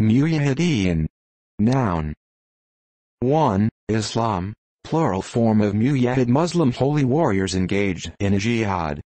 Mujahideen. Noun. 1. Islam, plural form of mujahid, Muslim holy warriors engaged in a jihad.